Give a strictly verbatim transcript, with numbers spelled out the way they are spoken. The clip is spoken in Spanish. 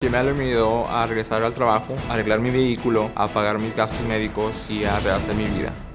Gmail me ayudó a regresar al trabajo, a arreglar mi vehículo, a pagar mis gastos médicos y a rehacer mi vida.